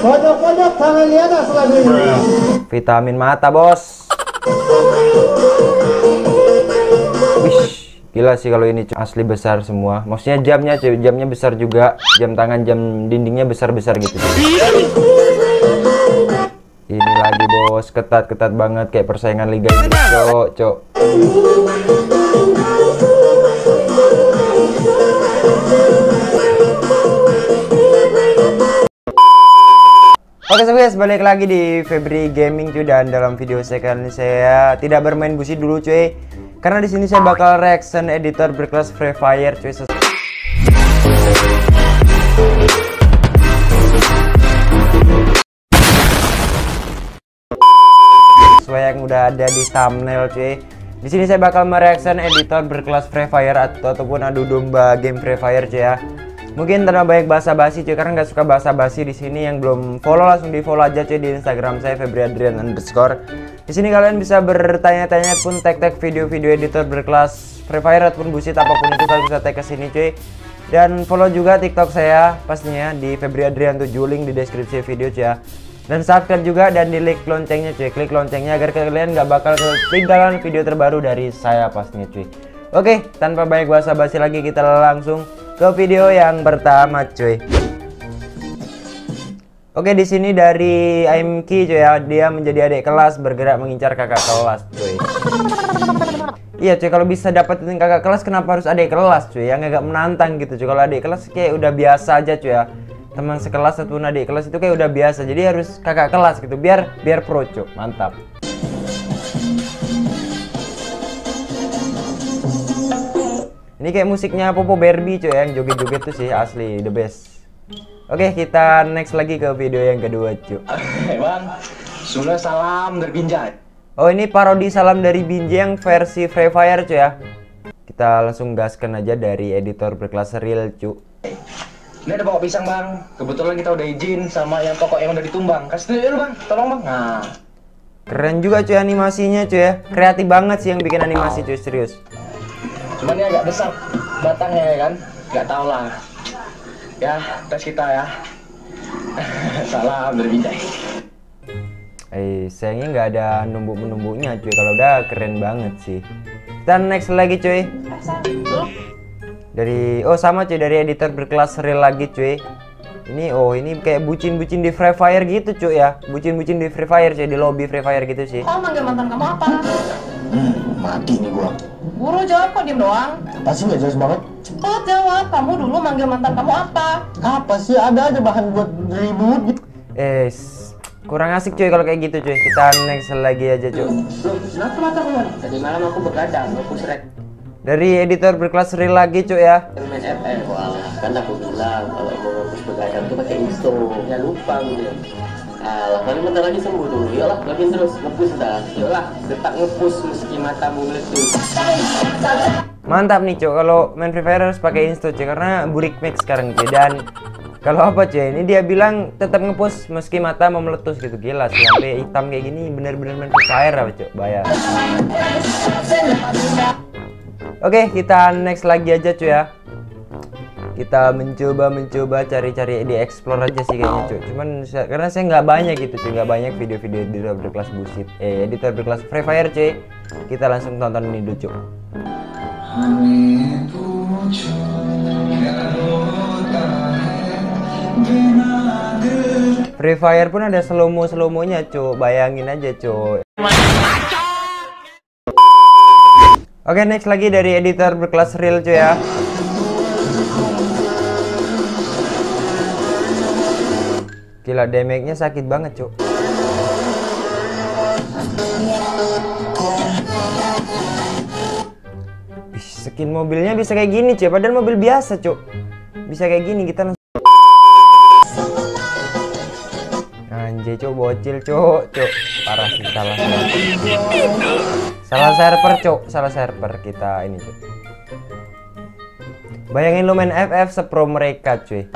Pojok-pojok tangan di atas lagu ini. Vitamin mata, bos. Wish, gila sih kalau ini asli besar semua. Maksudnya jamnya cuy, jamnya besar juga. Jam tangan, jam dindingnya besar-besar gitu. Ini lagi bos, ketat-ketat banget kayak persaingan Liga Inggris, cok. Oke guys, balik lagi di Febri Gaming cuy, dan dalam video saya kali ini saya tidak bermain busi dulu cuy. Karena di sini saya bakal reaction editor berkelas Free Fire cuy. Sesuai yang udah ada di thumbnail cuy. Di sini saya bakal mereaction editor berkelas Free Fire ataupun adu domba game Free Fire cuy ya. Mungkin tanpa banyak basa-basi cuy, karena nggak suka basa-basi di sini. Yang belum follow langsung di follow aja cuy di Instagram saya Febriadrian_. Di sini kalian bisa bertanya-tanya pun tag video-video editor berkelas Free Fire ataupun busit apapun itu, kalian bisa tag ke sini cuy. Dan follow juga TikTok saya pastinya di Febriadrian_, link di deskripsi video cuy ya. Dan subscribe juga dan di klik loncengnya cuy, klik loncengnya agar kalian nggak bakal ketinggalan video terbaru dari saya pastinya cuy. Oke, tanpa banyak basa-basi lagi kita langsung ke video yang pertama cuy. Oke, di sini dari AMK cuy ya, dia menjadi adik kelas bergerak mengincar kakak kelas cuy. Iya cuy, kalau bisa dapetin kakak kelas kenapa harus adik kelas cuy, yang agak menantang gitu cuy. Kalau adik kelas kayak udah biasa aja cuy ya, teman sekelas ataupun adik kelas itu kayak udah biasa, jadi harus kakak kelas gitu biar pro cuy. Mantap. Ini kayak musiknya Popo Barbie cuy, yang joget-joget tuh sih asli the best. Oke, kita next lagi ke video yang kedua cuy. Bang, sudah salam dari Binjai. Oh, ini parodi salam dari Binjai yang versi Free Fire cuy ya. Kita langsung gaskan aja dari editor berkelas real cuy. Ini ada bawa pisang bang, kebetulan kita udah izin sama yang toko yang udah ditumbang. Kasih dulu bang, tolong bang. Nah, keren juga cuy animasinya cuy ya, kreatif banget sih yang bikin animasi cuy, serius. Cuman ini agak besar batangnya ya kan, nggak tau lah. Ya, tes kita ya. Salam dari Binjai. Sayangnya nggak ada numbuk-numbuknya cuy, kalau udah keren banget sih. Kita next lagi cuy. Dari sama cuy, dari editor berkelas real lagi cuy. Ini ini kayak bucin-bucin di Free Fire gitu cuy ya. Bucin-bucin di Free Fire cuy, di lobby Free Fire gitu sih. Oh, manggil mantan kamu apa? Mati nih gua. Buru jawab, kok diem doang? Apa sih nggak jelas banget? Cepet jawab, kamu dulu manggil mantan kamu apa? Apa sih, ada aja bahan buat ribut gitu. Kurang asik cuy kalau kayak gitu cuy. Kita next lagi aja cuy. Kenapa mata kamu? Tadi malam aku begadang, aku srek. Dari editor berkelas real lagi cuy ya. Main FF, wah kan aku bilang kalau mau ngapus begadang tuh pakai insto. Ya lupa gitu. Alah, kan bentar lagi sembuh dulu. Yolah, login terus, ngepus dah. Yolah, detak ngepus meski matamu meletus. Mantap nih cuy, kalau main Free Fire harus pakai insto cuy, karena burik max sekarang cuy. Dan kalau apa cuy, ini dia bilang tetap ngepush meski mata mau meletus gitu. Gila sih, sampai hitam kayak gini bener-bener main Free Fire apa cuy, bayar. Oke, kita next lagi aja cuy ya. Kita mencoba cari-cari di explore aja sih kayaknya cuy. Cuman karena saya nggak banyak gitu cuy, nggak banyak video-video editor berkelas busit, editor berkelas Free Fire cuy. Kita langsung tonton ini dulu cuy. Free Fire pun ada slow-mo-nya cuy, bayangin aja cuy. Oke, next lagi dari editor berkelas real cuy ya. Gila, damage-nya sakit banget cuy. Skin mobilnya bisa kayak gini cuy, padahal mobil biasa cuy. Bisa kayak gini kita langsung. Anjay cuy, bocil cuy. Parah sih, salah server kita ini cuy. Bayangin lu main FF sepro mereka cuy.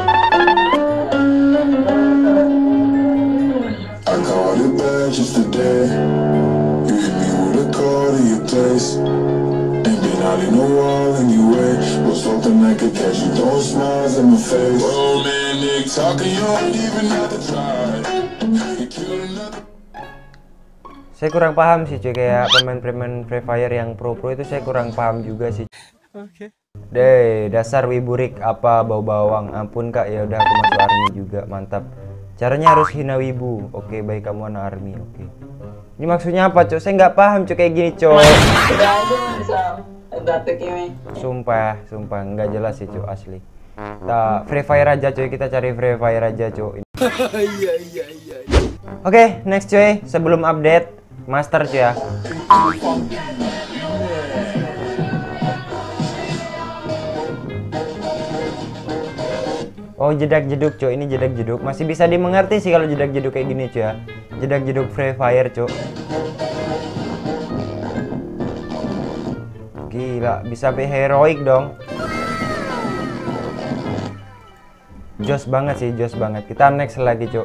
Saya kurang paham sih cuy, kayak pemain-pemain Free Fire yang pro-pro itu saya kurang paham juga sih. Oke. Deh, dasar wiburik apa bau bawang. Ampun kak, ya udah aku masuk army juga, mantap. Caranya harus hina wibu. Oke, baik kamu anak army. Oke. Ini maksudnya apa cuy? Saya nggak paham cuy kayak gini cuy. Sumpah nggak jelas sih cuy asli. Kita Free Fire aja cuy, kita cari Free Fire aja cuy. Oke, next cuy, sebelum update master cuy ya. Oh, jedak jeduk cuy, ini jedak jeduk masih bisa dimengerti sih kalau jedak jeduk kayak gini cuy ya. Jedak jeduk Free Fire cuy. Gila, bisa sampai heroik dong. Jos banget sih, jos banget. Kita next lagi cuy.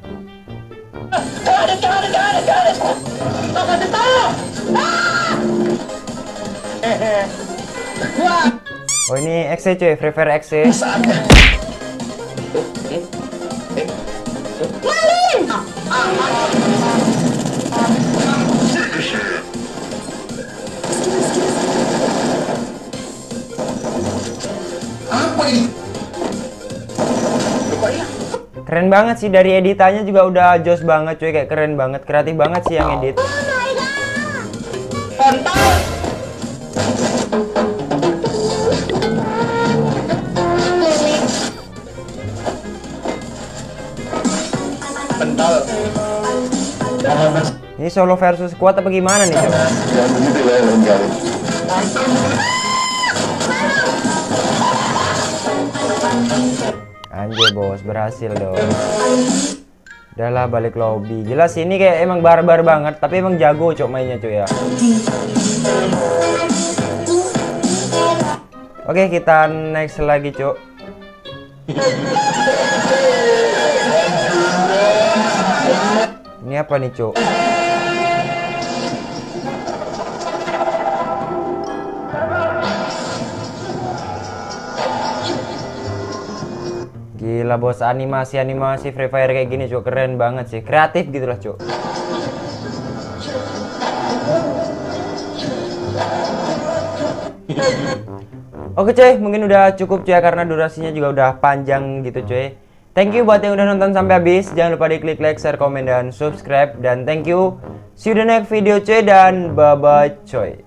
Oh ini XC cuy, Free Fire XC. Keren banget sih, dari editannya juga udah jos banget cuy, kayak keren banget, kreatif banget sih yang edit. Ini solo versus squad apa gimana nih cuy? Anjir bos, berhasil dong. Udahlah balik lobby. Jelas ini kayak emang barbar banget, tapi emang jago cok mainnya cuy ya. Oke, kita next lagi cok. Ini apa nih cok? Gila bos, animasi Free Fire kayak gini cok, keren banget sih, kreatif gitu lah cok. Oke cuy, mungkin udah cukup cuy ya, karena durasinya juga udah panjang gitu cuy. Thank you buat yang udah nonton sampai habis. Jangan lupa di klik like, share, komen, dan subscribe. Dan thank you. See you the next video cuy, dan bye bye cuy.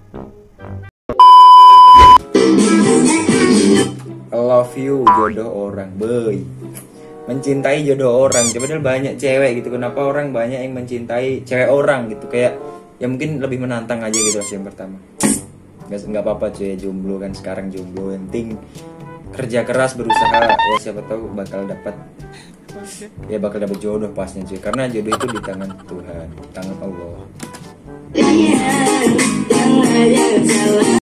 Love you jodoh orang, boy. Mencintai jodoh orang. Padahal banyak cewek gitu. Kenapa orang banyak yang mencintai cewek orang gitu? Kayak ya mungkin lebih menantang aja gitu yang pertama. Nggak apa-apa cuy, jomblo kan sekarang jomblo. Yang penting kerja keras, berusaha, ya siapa tahu bakal dapat. Ya bakal dapat jodoh pasnya cuy. Karena jodoh itu di tangan Tuhan, di tangan Allah.